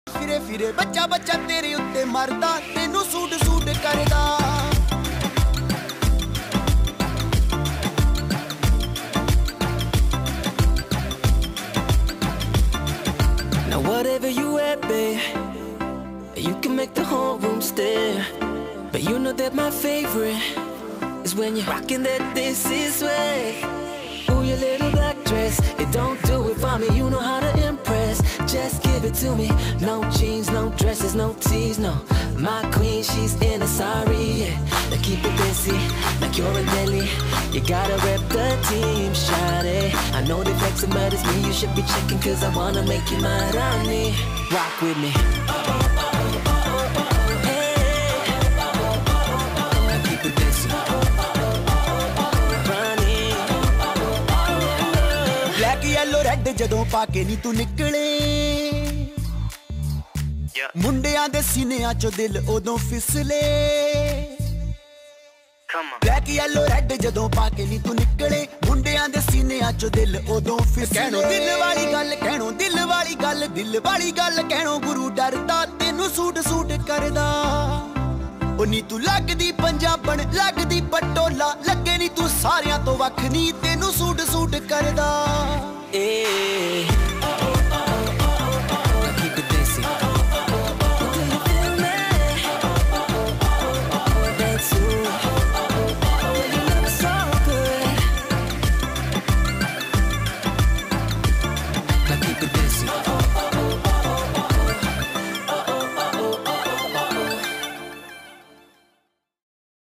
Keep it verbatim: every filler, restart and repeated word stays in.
ਫਿਰੇ ਫਿਰੇ ਬੱਚਾ ਬੱਚਾ ਤੇਰੇ ਉੱਤੇ ਮਰਦਾ ਤੈਨੂੰ ਸੂਟ ਸੂਟ ਕਰਦਾ Now whatever you at, babe, you can make the whole room stare. But you know that my favorite is when you're rocking that this is way. Ooh, your little black dress, it don't do it for me, you know how to impress. Just give it to me, no jeans, no dresses, no tees, no. My queen, she's in a sari, yeah. Now keep it busy, like you're in Delhi. You gotta rep the team, shawty. I know they flexing, but it's me you should be checking, cause I wanna make you my Rani. Rock with me. yellow red ਜਦੋਂ ਪਾ ਕੇ ਨੀ ਤੂੰ ਨਿਕਲੇ ਮੁੰਡਿਆਂ ਦੇ ਸੀਨਿਆਂ ਚੋਂ ਦਿਲ ਉਦੋਂ ਫਿਸਲੇ ਬਲੈਕ yellow red ਜਦੋਂ ਪਾ ਕੇ ਨੀ ਤੂੰ ਨਿਕਲੇ ਮੁੰਡਿਆਂ ਦੇ ਸੀਨਿਆਂ ਚੋਂ ਦਿਲ ਉਦੋਂ ਫਿਸਲੇ ਕਹਿਣੋ ਦਿਲ ਵਾਲੀ ਗੱਲ ਕਹਿਣੋ ਦਿਲ ਵਾਲੀ ਗੱਲ ਦਿਲ ਵਾਲੀ ਗੱਲ ਕਹਿਣੋ ਗੁਰੂ ਡਰਦਾ ਤੈਨੂੰ ਸੂਟ ਸੂਟ ਕਰਦਾ ਉਹ ਨੀ ਤੂੰ ਲੱਗਦੀ ਪੰਜਾਬਣ ਲੱਗਦੀ ਪਟੋਲਾ ਲੱਗੇ ਨੀ ਤੂੰ ਸਾਰਿਆਂ ਤੋਂ ਵੱਖ ਨੀ ਤੈਨੂੰ ਸੂਟ ਸੂਟ ਕਰਦਾ